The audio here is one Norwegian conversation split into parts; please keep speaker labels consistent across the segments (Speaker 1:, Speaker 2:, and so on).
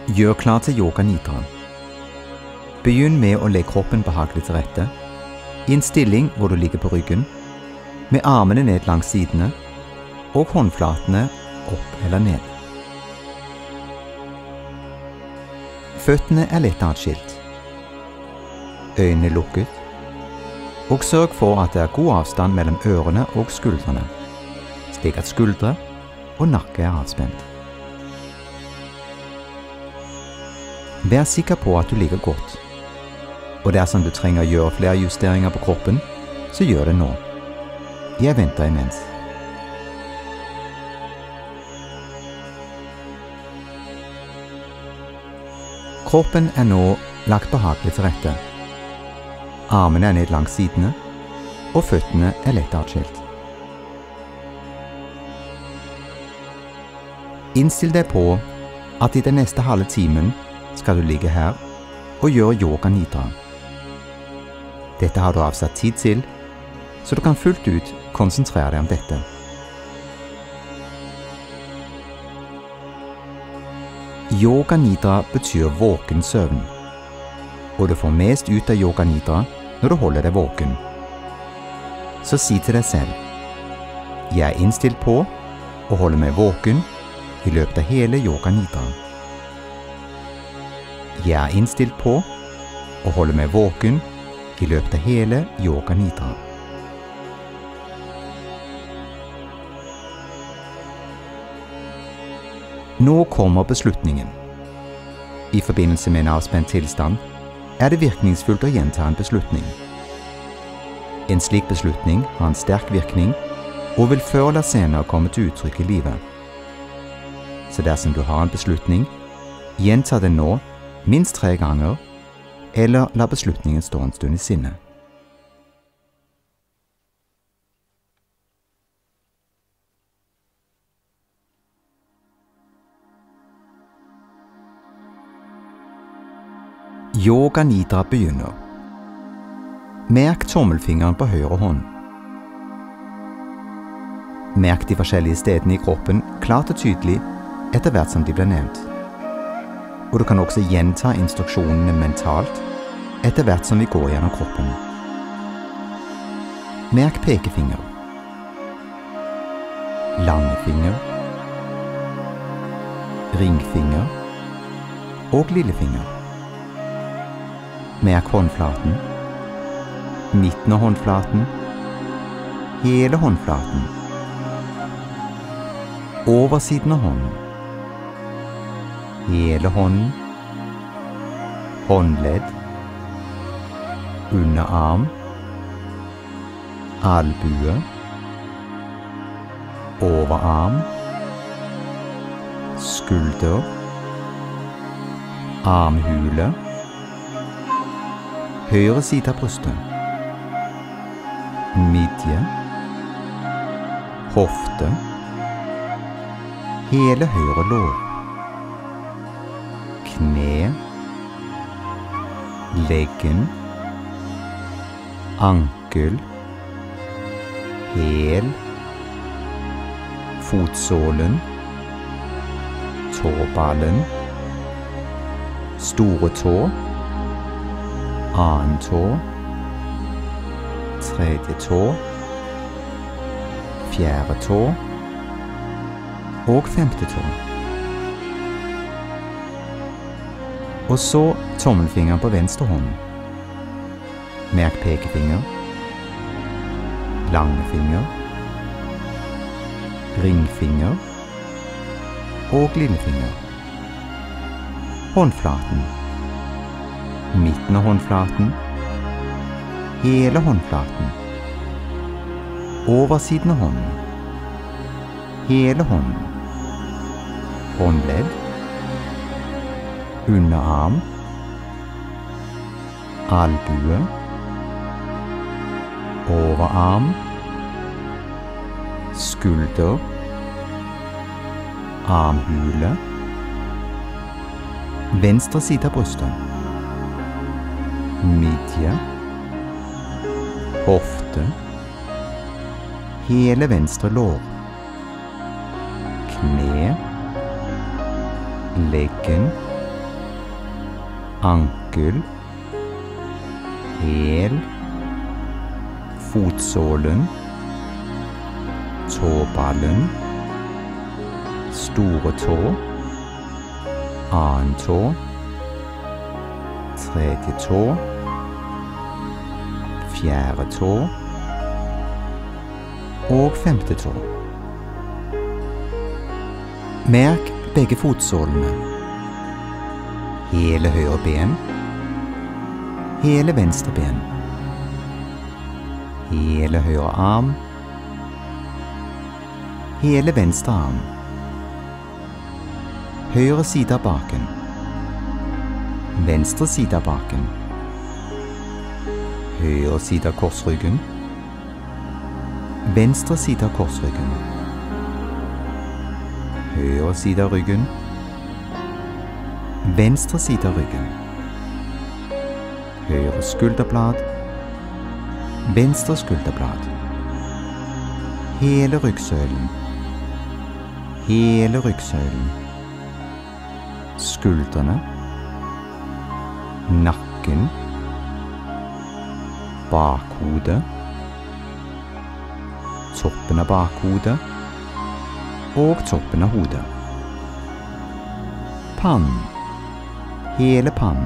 Speaker 1: Gjør klar til yoga nidra. Begynn med å legge kroppen behagelig til rette, i en stilling hvor du ligger på ryggen, med armene ned langs sidene og håndflatene opp eller ned. Føttene er lett atskilt. Øynene lukket, og sørg for at det er god avstand mellom ørene og skuldrene, slik at skuldre og nakke er avspent. Vær sikker på at du ligger godt, og dersom du trenger å gjøre flere justeringer på kroppen, så gjør det nå. Jeg venter imens. Kroppen er nå lagt behagelig til rette. Armene er ned langs sidene, og føttene er lett atskilt. Innstill deg på at i den neste halve timen skal du ligge her og gjøre yoga nidra. Dette har du avsatt tid til, så du kan fullt ut konsentrere deg om dette. Yoga nidra betyr våken søvn, og du får mest ut av yoga nidra når du holder deg våken. Så si til deg selv: jeg er innstilt på å holde meg våken i løpet av hele yoga nidra. Jeg er innstilt på å holde meg våken i løpet av hele yoga nidra. Nå kommer beslutningen. I forbindelse med en avspent tilstand er det virkningsfullt å gjenta en beslutning. En slik beslutning har en sterk virkning og vil før eller senere komme til uttrykk i livet. Så dersom du har en beslutning, gjenta den nå minst 3 ganger, eller la beslutningen stå en stund i sinnet. Yoga nidra begynner. Merk tommelfingeren på høyre hånd. Merk de forskjellige stedene i kroppen klart og tydelig etter hvert som de blir nevnt. Og du kan også gjenta instruksjonene mentalt etter hvert som vi går gjennom kroppen. Merk pekefinger, langfinger, ringfinger og lillefinger. Merk håndflaten, midten av håndflaten, hele håndflaten, oversiden av hånden, hele hånden, håndledd, underarm, albue, overarm, skulder, armhule, høyre side av brystet, midje, hofte, hele høyre lår, kne, leggen, ankel, hæl, fotsålen, tåballen, store tå, annen tå, tredje tå, fjerde tå og femte tå. Og så tommelfingeren på venstre hånd. Merk pekefinger, langfinger, ringfinger og lillefinger. Håndflaten, midten av håndflaten, hele håndflaten, oversiden av hånden, hele hånden, håndledd, underarm, albue, overarm, skulder, armhule, venstre side av brystet, midje, hofte, hele venstre lår, kne, leggen, ankel, hæl, fotsålen, tåballen, store tå, annen tå, tredje tå, fjerde tå og femte tå. Merk begge fotsålene, hele høyre ben, hele venstre ben, hele høyre arm, hele venstre arm, høyre side av baken, venstre side av baken, høyre side av korsryggen, venstre side av korsryggen, høyre side av ryggen, venstre side av ryggen, høyre skulderblad, venstre skulderblad, hele ryggsøylen, skuldrene, nakken, bakhodet, toppen av bakhodet og toppen av hodet. Pannen, hele pannen,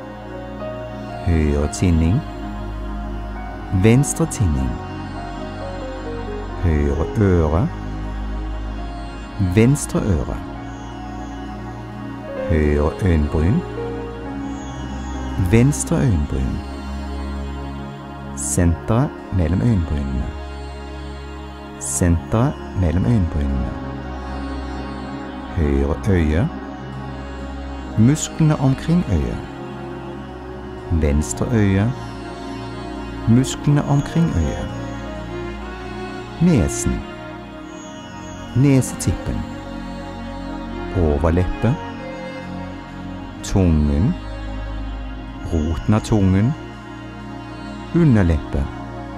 Speaker 1: høyre tinning, venstre tinning, høyre øre, venstre øre, høyre øyenbryn, venstre øyenbryn, senteret mellom øyenbrynene, senteret mellom øyenbrynene, høyre øye, musklene omkring øyet, venstre øye, musklene omkring øyet, nesen, nesetippen, overleppe, tungen, roten av tungen, underleppe,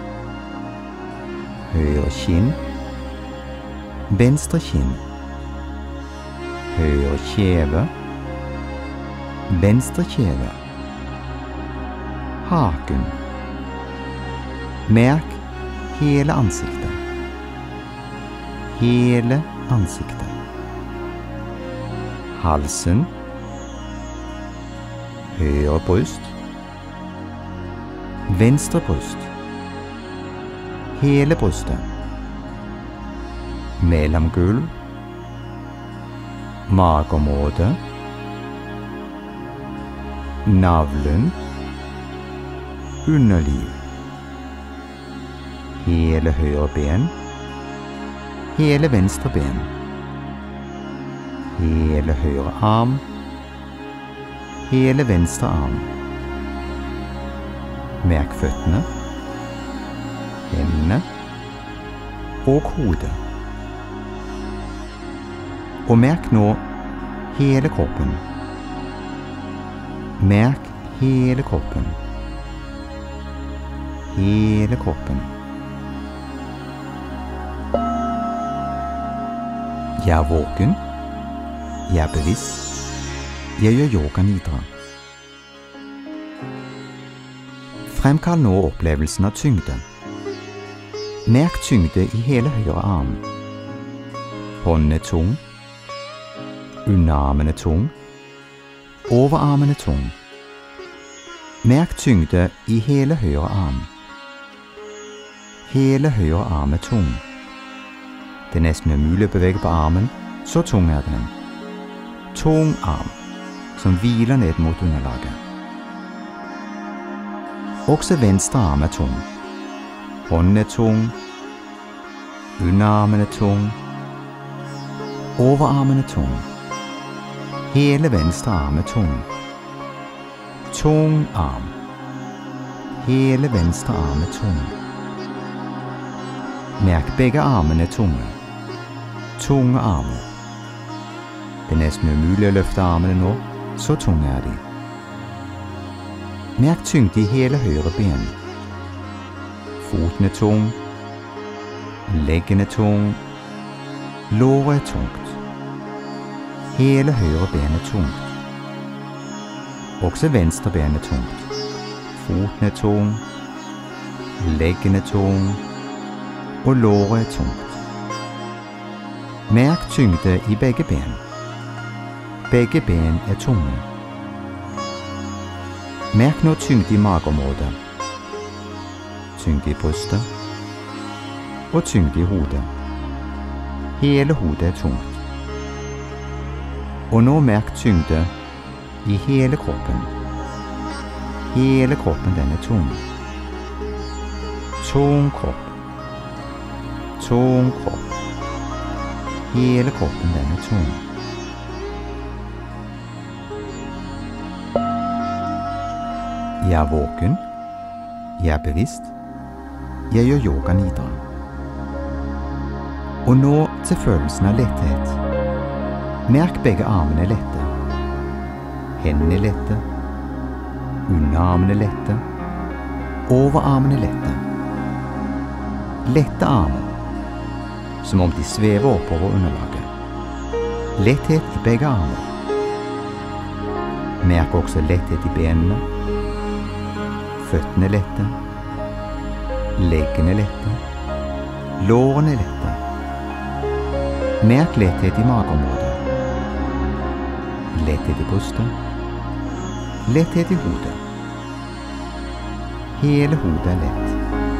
Speaker 1: høyre kinn, venstre kinn, høyre kjeve, venstre kjeve, haken. Merk hele ansiktet, halsen, høyre bryst, venstre bryst, hele brystet, mellomgulv, mageområdet, navlen, underliv, hele høyre ben, hele venstre ben, hele høyre arm, hele venstre arm. Merk føttene, hendene og hodet. Og merk nå hele kroppen. Merk hele kroppen. Hele kroppen. Jeg er våken. Jeg er bevisst. Jeg gjør yoga nidra. Fremkall nå opplevelsen av tyngde. Merk tyngde i hele høyre arm. Hånden er tung. Underarmen er tung. Overarmen er tung. Merk tyngde i hele høyre arm. Hele høyre arm er tung. Det er nesten umulig å bevege på armen, så tung er den. Tung arm, som hviler ned mot underlaget. Også venstre arm er tung. Hånden er tung. Underarmen er tung. Overarmen er tung. Hele venstre arm er tung. Tung arm. Hele venstre arm er tung. Merk begge armene er tunge. Tunge armer. Det er nesten umulig å løfte armene nå, så tunge er de. Merk tyngde i hele høyre ben. Foten er tung. Leggen er tung. Låret er tungt. Hele høyre ben er tungt. Også venstre ben er tungt. Foten er tung, leggen er tung, og låret er tungt. Merk tyngde i begge ben. Begge ben er tunge. Merk nå tyngde i mageområdet, tyngde i brystet og tyngde i hodet. Hele hodet er tungt. Og nå merk tyngde i hele kroppen. Hele kroppen den er tung. Tung kropp. Tung kropp. Hele kroppen den er tung. Jeg er våken. Jeg er bevisst. Jeg gjør yoga nidra. Og nå til følelsen av letthet. Merk begge armene lette. Hendene lette. Underarmene lette. Overarmene lette. Lette armer, som om de svever oppover underlaget. Letthet i begge armer. Merk også letthet i benene. Føttene lette. Leggene lette. Lårene lette. Merk letthet i mageområdet. Letthet i brystet. Letthet i hodet. Hele hodet er lett.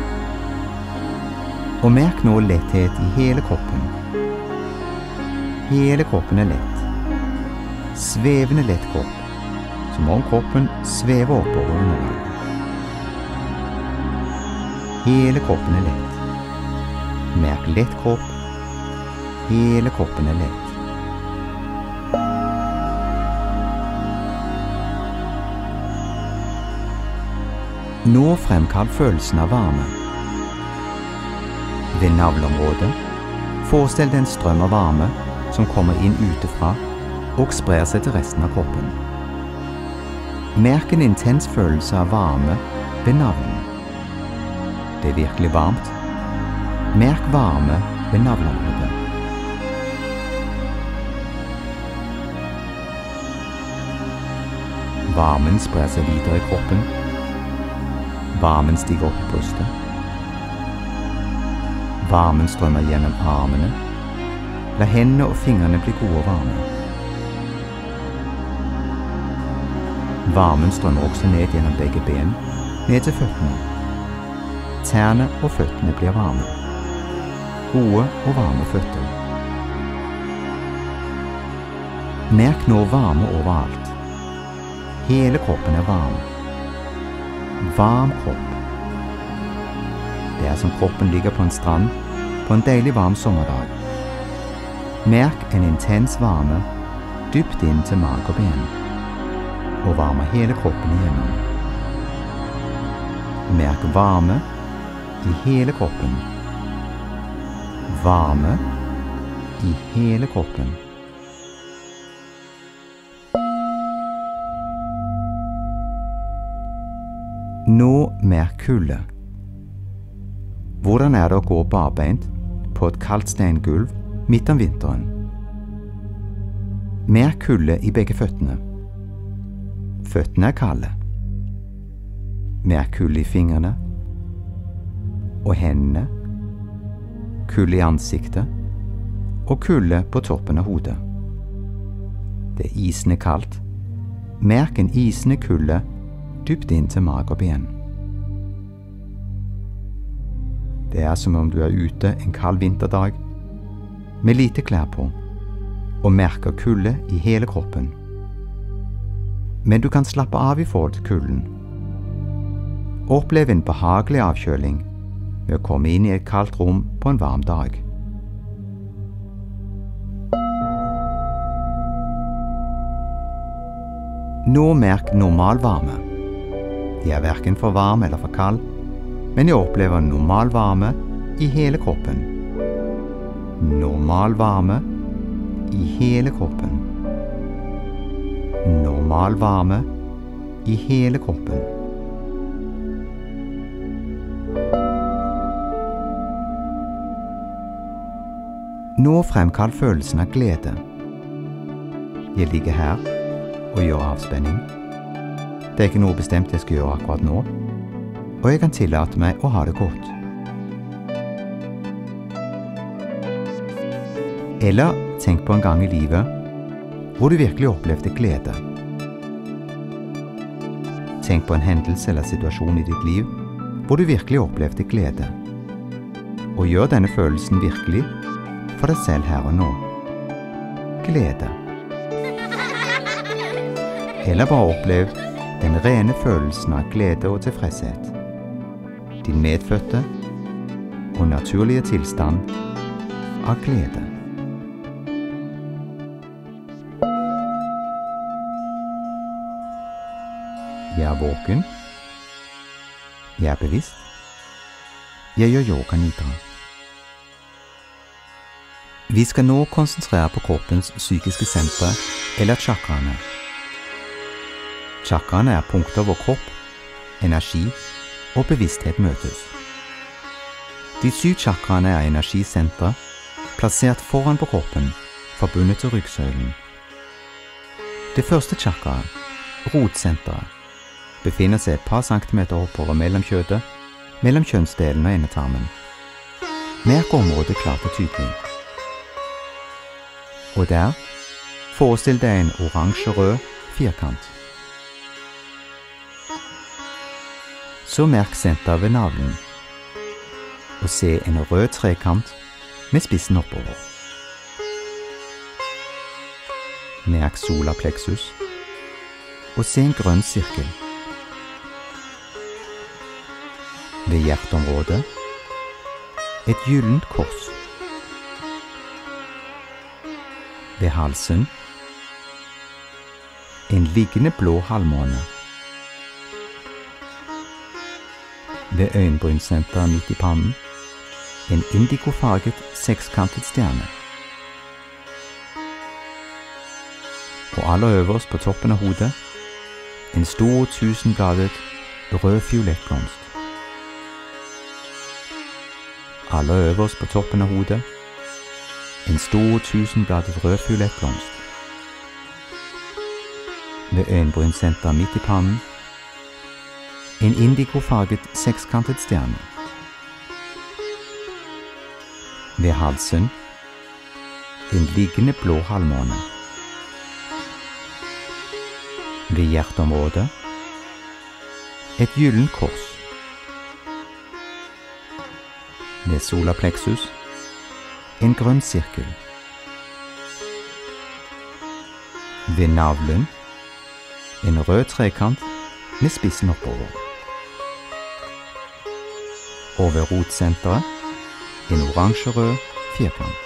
Speaker 1: Og merk nå letthet i hele kroppen. Hele kroppen er lett. Svevende lett kropp, som om kroppen svever oppover underlaget. Hele kroppen er lett. Merk lett kropp. Hele kroppen er lett. Nå fremkall følelsen av varme. Ved navleområdet forestill deg en strøm av varme som kommer inn utenfra og sprer seg til resten av kroppen. Merk en intens følelse av varme ved navlen. Det er virkelig varmt. Merk varme ved navleområdet. Varmen sprer seg videre i kroppen. Varmen stiger opp i brystet. Varmen strømmer gjennom armene. La hendene og fingrene bli gode og varme. Varmen strømmer også ned gjennom begge ben, ned til føttene. Tærne og føttene blir varme. Gode og varme føtter. Merk nå varme overalt. Hele kroppen er varm. Varm kropp. Det er som kroppen ligger på en strand på en deilig varm sommerdag. Merk en intens varme dypt inn til mage og ben, og varme hele kroppen igjennom. Merk varme i hele kroppen. Varme i hele kroppen. Nå merk kulde. Hvordan er det å gå barbeint på et kaldt steingulv midt om vinteren? Merk kulde i begge føttene. Føttene er kalde. Merk kulde i fingrene og hendene, kulde i ansiktet og kulde på toppen av hodet. Det er isende kaldt. Merk en isende kulde dypt inn til mage og ben. Det er som om du er ute en kald vinterdag med lite klær på og merker kulde i hele kroppen. Men du kan slappe av i forhold til kulden. Opplev en behagelig avkjøling ved å komme inn i et kaldt rom på en varm dag. Nå merk normal varme. Jeg er hverken for varm eller for kald, men jeg opplever normal varme i hele kroppen. Normal varme i hele kroppen. Normal varme i hele kroppen. Nå fremkall følelsen av glede. Jeg ligger her og gjør avspenning. Det er ikke noe bestemt jeg skal gjøre akkurat nå, og jeg kan tillate meg å ha det godt. Eller tenk på en gang i livet hvor du virkelig opplevde glede. Tenk på en hendelse eller situasjon i ditt liv hvor du virkelig opplevde glede. Og gjør denne følelsen virkelig for deg selv her og nå. Glede. Eller bare opplev den rene følelsen av glede og tilfredshet. Din medfødte og naturlige tilstand av glede. Jeg er våken. Jeg er bevisst. Jeg gjør yoga nidra. Vi skal nå konsentrere på kroppens psykiske sentre, eller chakraene. Chakraene er punkter hvor kropp, energi og bevissthet møtes. De 7 chakraene er energisentre, plassert foran på kroppen, forbundet til ryggsøylen. Det første chakraet, rotsenteret, befinner seg et par centimeter oppover mellom kjøttet, mellom kjønnsdelen og endetarmen. Merk området klart og tydelig. Og der, forestill deg en oransje-rød firkant. Så merk senteret ved navlen, og se en rød trekant med spissen oppover. Merk solar plexus, og se en grønn sirkel. Ved hjerteområdet, et gyllent kors. Ved halsen, en liggende blå halvmåne. Ved øyenbrynsenteret midt i pannen, en indigofarget sekskantet stjerne. Og aller øverst på toppen av hodet, en stor tusenbladet rød-fiolett blomst. Aller øverst på toppen av hodet, en stor tusenbladet rød-fiolett blomst. Ved øyenbrynsenteret midt i pannen, en indigofarget sekskantet stjerne. Ved halsen, en liggende blå halvmåne. Ved hjerteområdet, et gyllent kors. Ved solar plexus, en grønn sirkel. Ved navlen, en rød trekant med spissen oppover. Og ved rotsenteret, en oransje-rød firkant.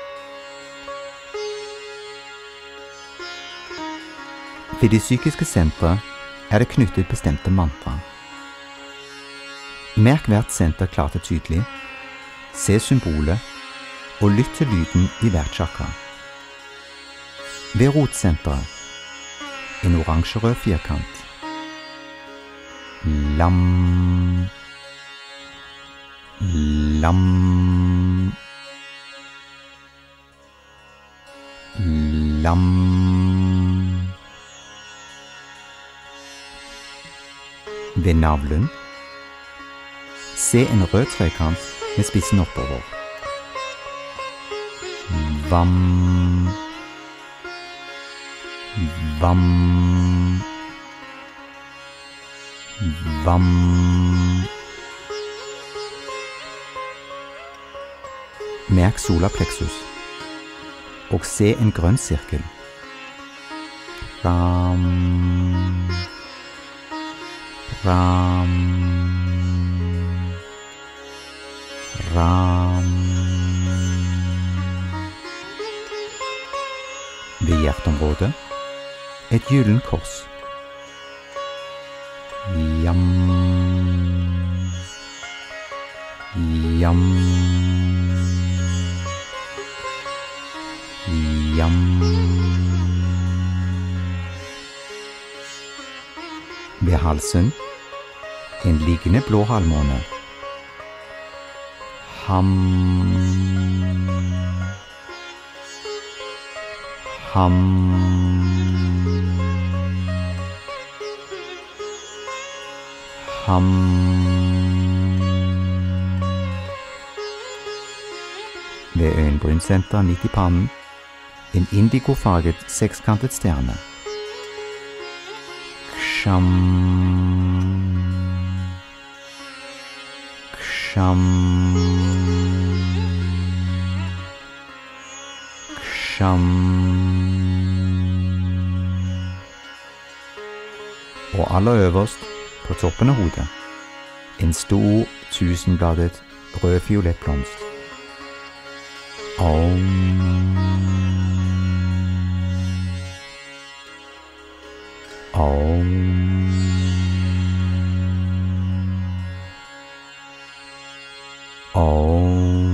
Speaker 1: Ved de psykiske sentre er det knyttet bestemte mantra. Merk hvert senter klart og tydelig, se symbolet og lytt til lyden i hvert chakra. Ved rotsenteret, en oransje-rød firkant. Lam, lam, lam. Ved navlen, se en rød trekant med spissen oppover. Vam, vam, vam. Merk solar plexus, og se en grønn sirkel. Ram, ram, ram. Ved hjerteområdet, et gyllent kors. Jam, jam, jam. Ved halsen, en liggende blå halvmåne. Ham, ham. Ham. Ved øyenbrynsenteret midt i pannen, en indigofarget sekskantet stjerne. Ksham. Ksham. Ksham. Og aller øverst, på toppen av hodet, en stor, tusenbladet, rød-fiolett blomst. Om. Om. Om.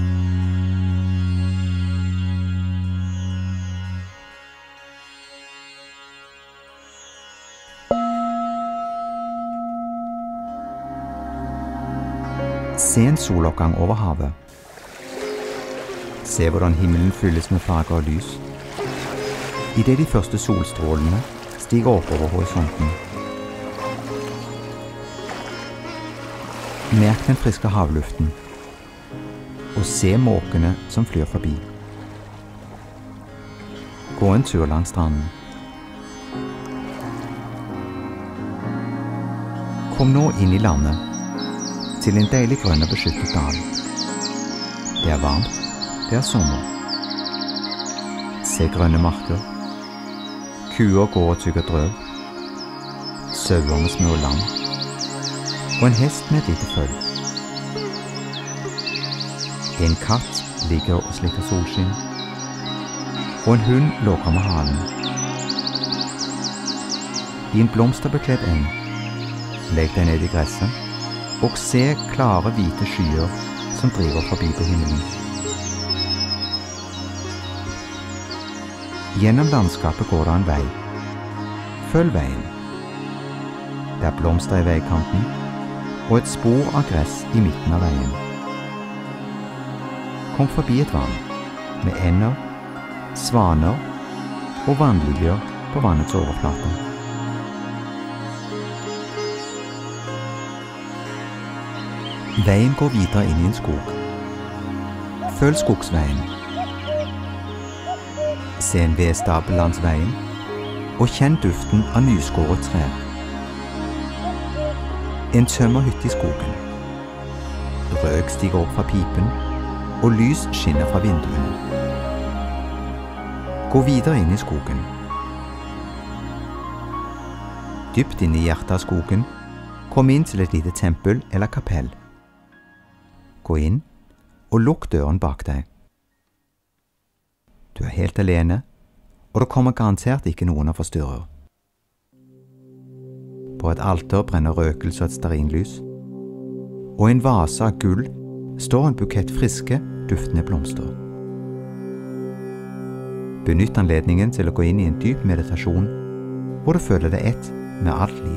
Speaker 1: Se en soloppgang over havet. Se hvordan himmelen fylles med farger og lys. Idet de første solstrålene stiger opp over horisonten. Merk den friske havluften, og se måkene som flyr forbi. Gå en tur langs stranden. Kom nå inn i landet, til en deilig grønn og beskyttet dal. Det er varmt, det er sommer. Se grønne marker. Kuer går og tygger drøv. Sauer med små lam. Og en hest med et lite følg. En katt ligger og slikker solskinn. Og en hund låker med halen. I en blomsterbekledd eng. Legg deg ned i gresset og se klare hvite skyer som driver forbi på himmelen. Gjennom landskapet går det en vei. Følg veien. Det er blomster i veikanten og et spor av gress i midten av veien. Kom forbi et vann med ender, svaner og vannliljer på vannets overflate. Veien går videre inn i en skog. Følg skogsveien. Se en vedstabel langs veien, og kjenn duften av nyskåret tre. En tømmerhytte i skogen. Røk stiger opp fra pipen, og lys skinner fra vinduene. Gå videre inn i skogen. Dypt inn i hjertet av skogen, kom inn til et lite tempel eller kapell. Gå inn, og lukk døren bak deg. Du er helt alene, og det kommer garantert ikke noen og forstyrrer. På et alter brenner røkelse og et stearinlys, og i en vase av gull står en bukett friske, duftende blomster. Benytt anledningen til å gå inn i en dyp meditasjon, hvor du føler deg ett med alt liv.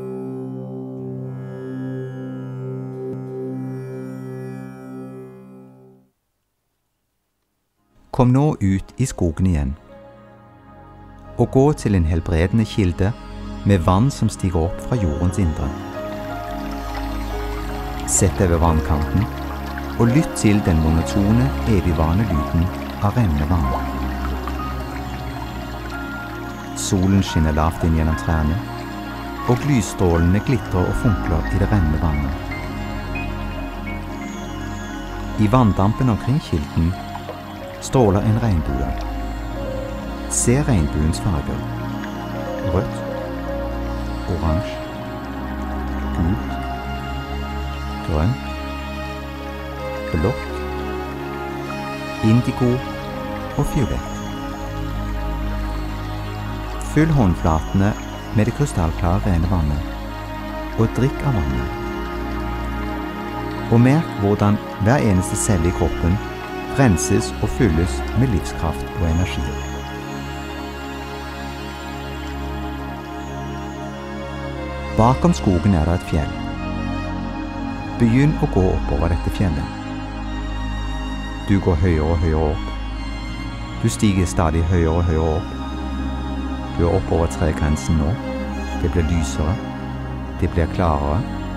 Speaker 1: Kom nå ut i skogen igjen, og gå til en helbredende kilde med vann som stiger opp fra jordens indre. Sett deg ved vannkanten, og lytt til den monotone, evigvarende lyden av rennende vann. Solen skinner lavt inn gjennom trærne, og lysstrålene glitrer og funkler i det rennende vannet. I vanndampen omkring kilden stråler en regnbue. Se regnbuens farger. Rødt, oransje, gult, grønt, blått, indigo og fiolett. Fyll håndflatene med det krystallklare rene vannet, og drikk av vannet. Og merk hvordan hver eneste celle i kroppen renses og fylles med livskraft og energi. Bakom skogen er det et fjell. Begynn å gå oppover dette fjellet. Du går høyere og høyere opp. Du stiger stadig høyere og høyere opp. Du er oppover tregrensen nå. Det blir lysere. Det blir klarere.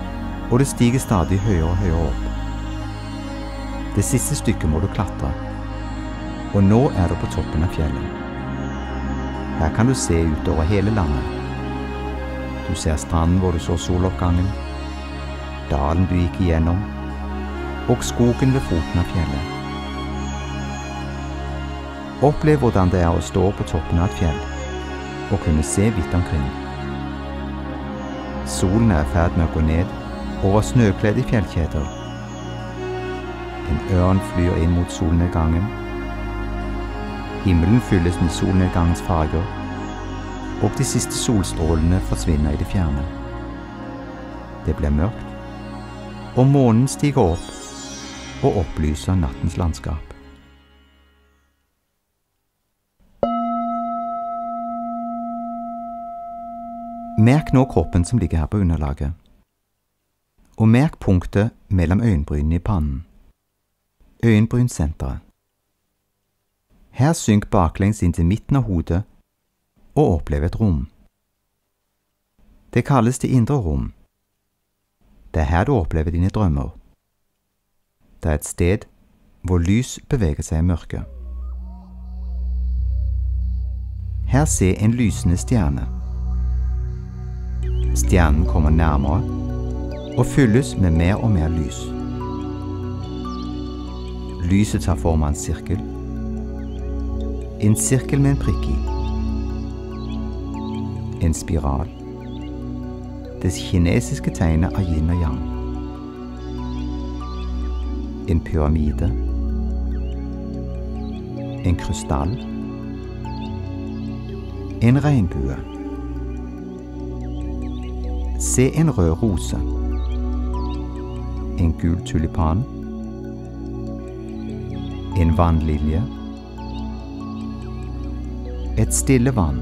Speaker 1: og det stiger stadig høyere og høyere opp. Det siste stykket må du klatre, og nå er du på toppen av fjellet. Her kan du se utover hele landet. Du ser stranden hvor du så soloppgangen, dalen du gikk igjennom, og skogen ved foten av fjellet. Opplev hvordan det er å stå på toppen av et fjell, og kunne se vidt omkring. Solen er i ferd med å gå ned over snøkledde fjellkjeder. En ørn flyr inn mot solnedgangen. Himmelen fylles med solnedgangens farger, og de siste solstrålene forsvinner i det fjerne. Det blir mørkt, og månen stiger opp og opplyser nattens landskap. Merk nå kroppen som ligger her på underlaget, og merk punktet mellom øyenbrynene i pannen, øyenbrynsenteret. Her synk baklengs inn til midten av hodet og opplev et rom. Det kalles det indre rom. Det er her du opplever dine drømmer. Det er et sted hvor lys beveger seg i mørket. Her se en lysende stjerne. Stjernen kommer nærmere og fylles med mer og mer lys. Lyset tar form av en sirkel. En sirkel med en prikk i. En spiral. Det kinesiske tegnet av yin og yang. En pyramide. En krystall. En regnbue. Se en rød rose. En gul tulipan. En vannlilje. Et stille vann.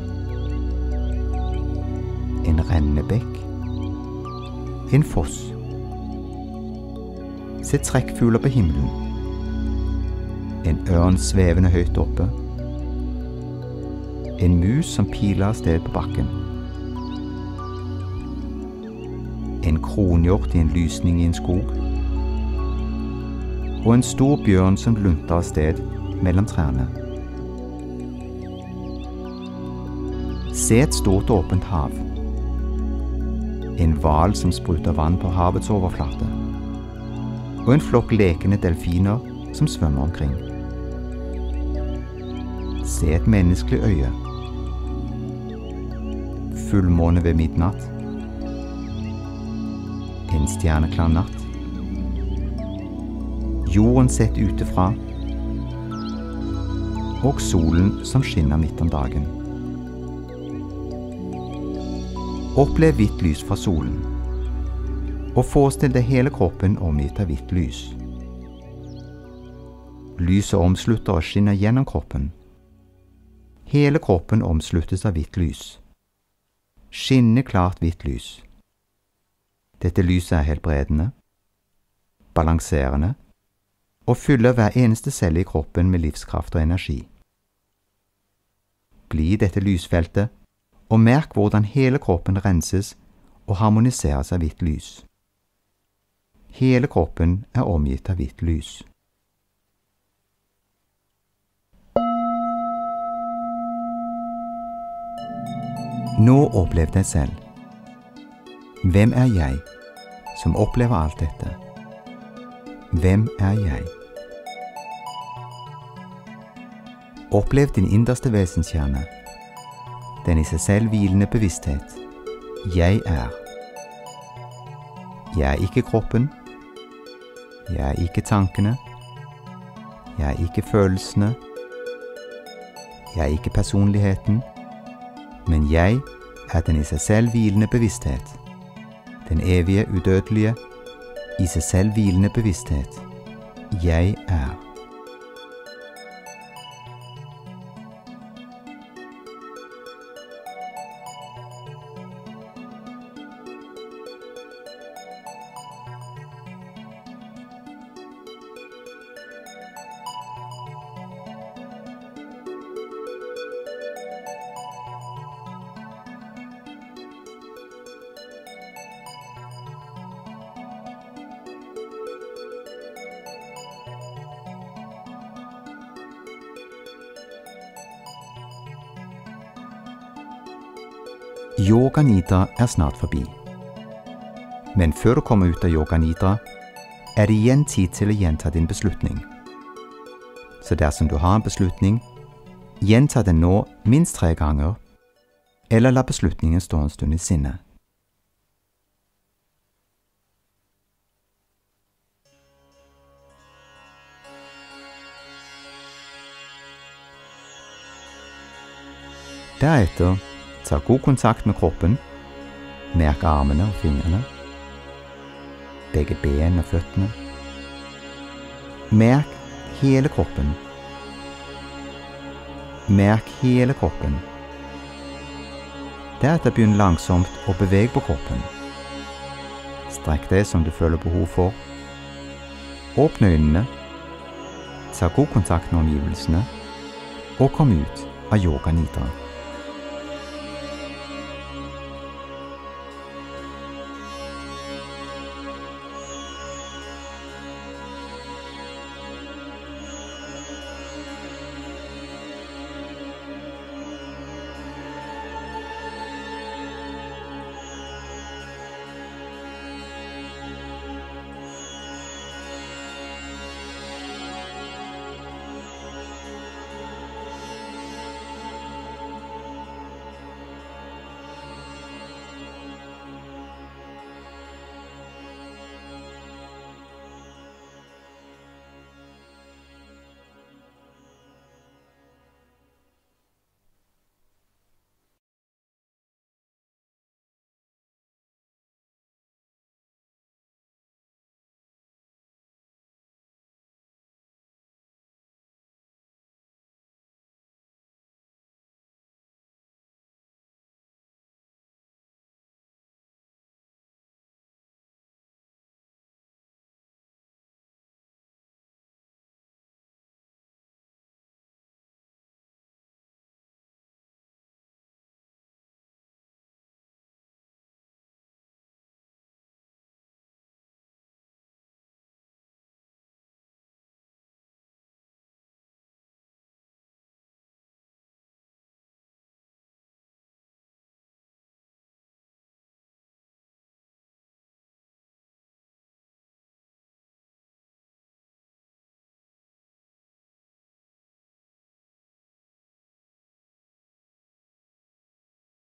Speaker 1: En rennende bekk. En foss. Se trekkfugler på himmelen. En ørn svevende høyt oppe. En mus som piler av sted på bakken. En kronhjort i en lysning i en skog. Og en stor bjørn som lunter av sted mellom trærne. Se et stort åpent hav. En hval som spruter vann på havets overflate. Og en flokk lekende delfiner som svømmer omkring. Se et menneskelig øye. Fullmåne ved midnatt. En stjerneklar natt. Jorden sett utefra. Og solen som skinner midt om dagen. Opplev hvitt lys fra solen, og forestill deg hele kroppen omgitt av hvitt lys. Lyset omslutter og skinner gjennom kroppen. Hele kroppen omsluttes av hvitt lys. Skinnende klart hvitt lys. Dette lyset er helbredende, balanserende, og fyller hver eneste celle i kroppen med livskraft og energi. Bli i dette lysfeltet, og merk hvordan hele kroppen renses og harmoniseres av hvitt lys. Hele kroppen er omgitt av hvitt lys. Nå opplev deg selv. Hvem er jeg som opplever alt dette? Hvem er jeg? Opplev din innerste vesenskjerne. Den i seg selv hvilende bevissthet. Jeg er. Jeg er ikke kroppen. Jeg er ikke tankene. Jeg er ikke følelsene. Jeg er ikke personligheten. Men jeg er den i seg selv hvilende bevissthet. Den evige, udødelige, i seg selv hvilende bevissthet. Jeg er. Yoga Nidra er snart forbi. Men før du kommer ut av Yoga Nidra, er det igjen tid til å gjenta din beslutning. Så dersom du har en beslutning, gjenta den nå minst 3 ganger, eller la beslutningen stå en stund i sinne. Deretter, ta god kontakt med kroppen, merk armene og fingrene, begge ben og føttene. Merk hele kroppen. Merk hele kroppen. Deretter begynn langsomt å bevege på kroppen. Strekk deg som du føler behov for. Åpne øynene, ta god kontakt med omgivelsene, og kom ut av Yoga Nidra.